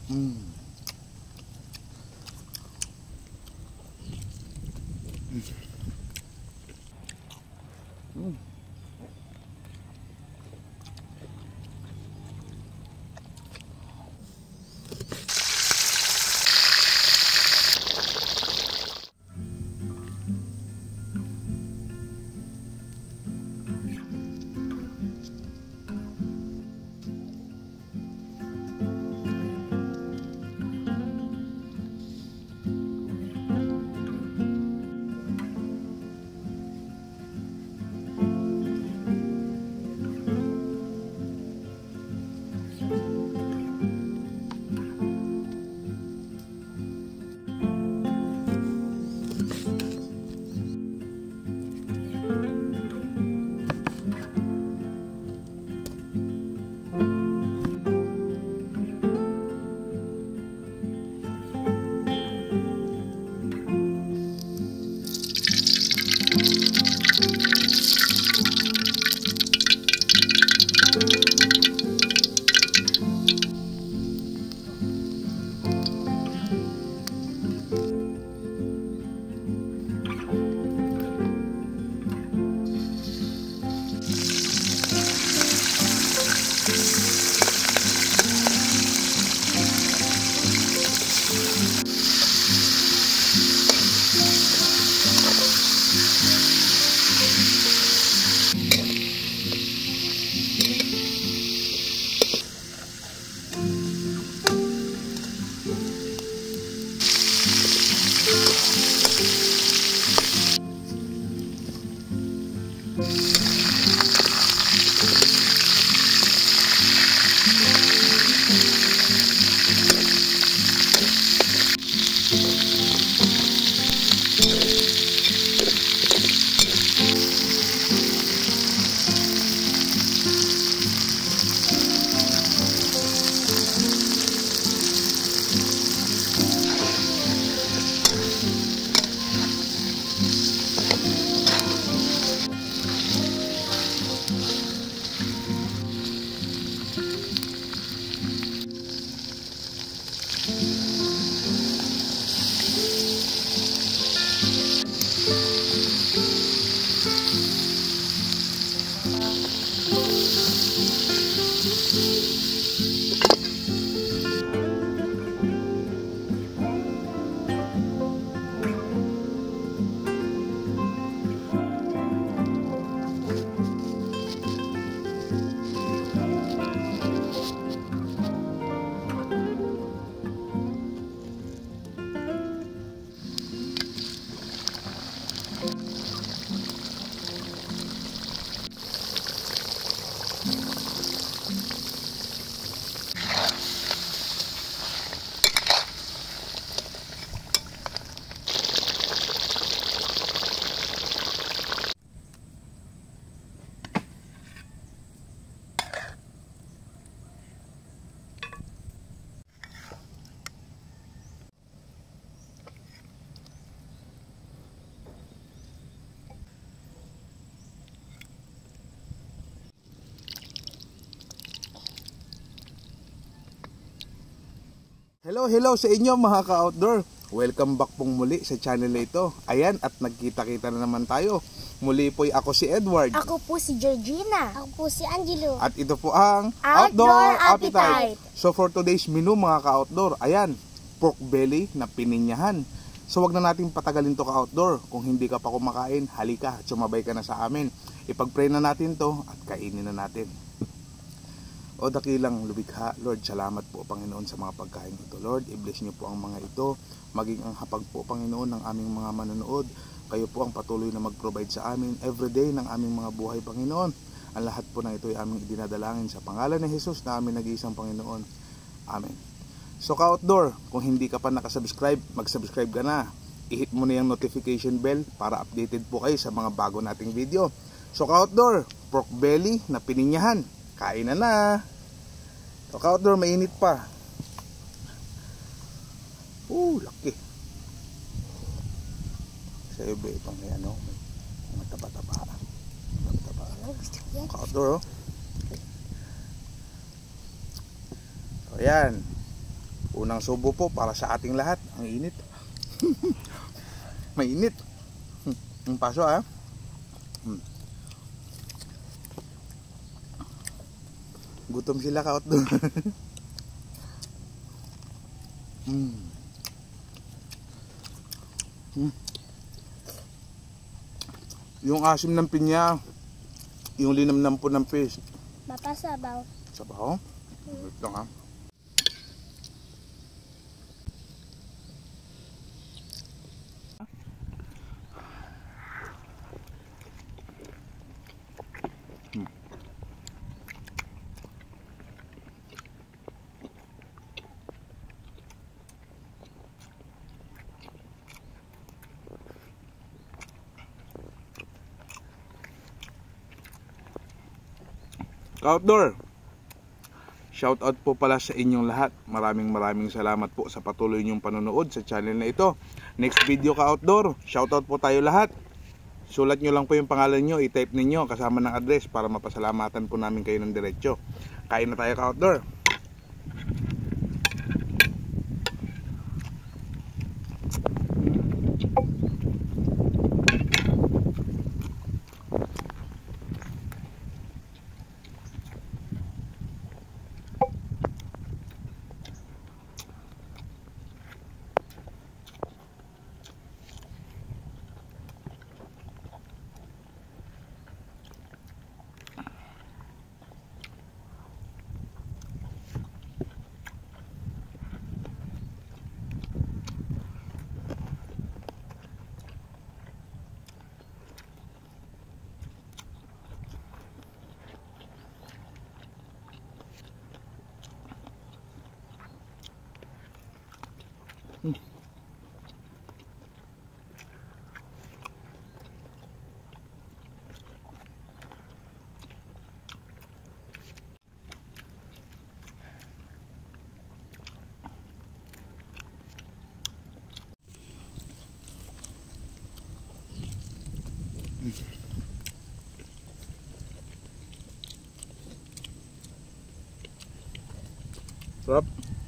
Mm. Mm. Hello sa inyo mga ka-outdoor. Welcome back pong muli sa channel na ito. Ayan, at nagkita-kita na naman tayo. Muli po'y ako si Edward. Ako po si Georgina. Ako po si Angelo. At ito po ang Outdoor Appetite. So for today's menu mga ka-outdoor, ayan, pork belly na pininyahan. So wag na natin patagalin to ka-outdoor. Kung hindi ka pa kumakain, halika, sumabay ka na sa amin. Ipag-pray na natin to at kainin na natin. O dakilang lubikha, Lord, salamat po Panginoon sa mga pagkain ito. Lord, i-bless niyo po ang mga ito, maging ang hapag po Panginoon ng aming mga manonood. Kayo po ang patuloy na mag-provide sa amin everyday ng aming mga buhay Panginoon. Ang lahat po na ito ay aming idinadalangin sa pangalan ni Jesus na aming nag-iisang Panginoon. Amen. So ka-outdoor, kung hindi ka pa nakasubscribe, mag-subscribe ka na. I-hit mo na yung notification bell para updated po kayo sa mga bago nating video. So ka-outdoor, pork belly na pininyahan. Kain na na! So ka-outdoor, mainit pa. Laki. Sa iba itong may ano, may taba-taba. Ka-outdoor, oh. So yan. Unang subo po para sa ating lahat. Ang init. Mainit. Ang paso ah. Gutom sila ka-outdoor. Yung asim ng pinya, yung linamnam po ng fish. Mapasabaw. Sabaw? Wait lang ha. Outdoor, shoutout po pala sa inyong lahat. Maraming salamat po sa patuloy niyong panonood sa channel na ito. Next video ka-outdoor, shoutout po tayo lahat. Sulat nyo lang po yung pangalan nyo, i-type ninyo kasama ng address para mapasalamatan po namin kayo ng diretsyo. Kain na tayo ka-outdoor. Sarap.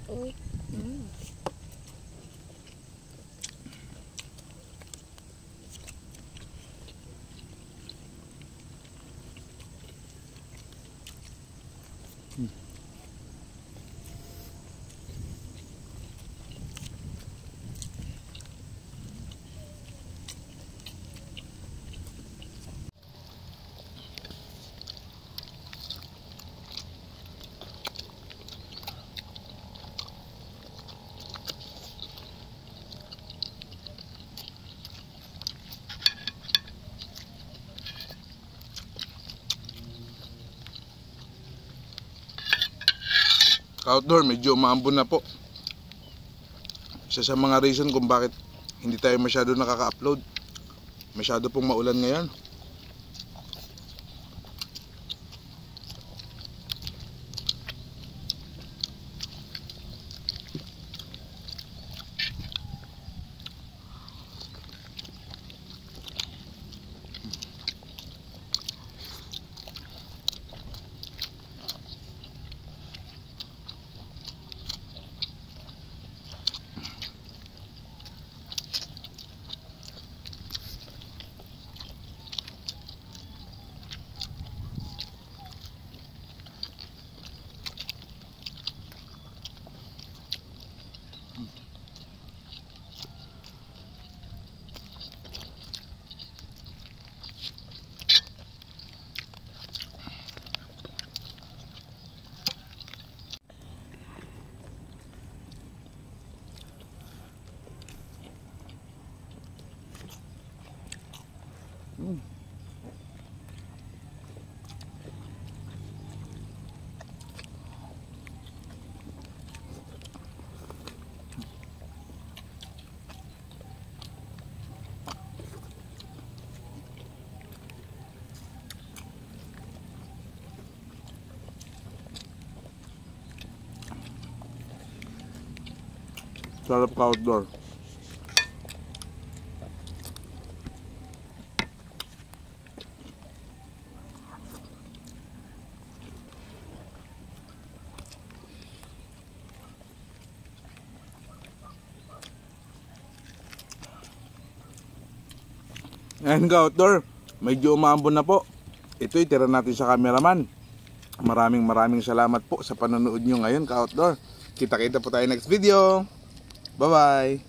Outdoor, medyo umaambon na po. Isa sa mga reason kung bakit hindi tayo masyado nakaka-upload. Masyado pong maulan ngayon. Sarap ka-outdoor. Ayan ka-outdoor, medyo umambon na po. Ito itira natin sa cameraman. Maraming salamat po sa panonood nyo ngayon ka-outdoor. Kita-kita po tayo next video. Bye-bye!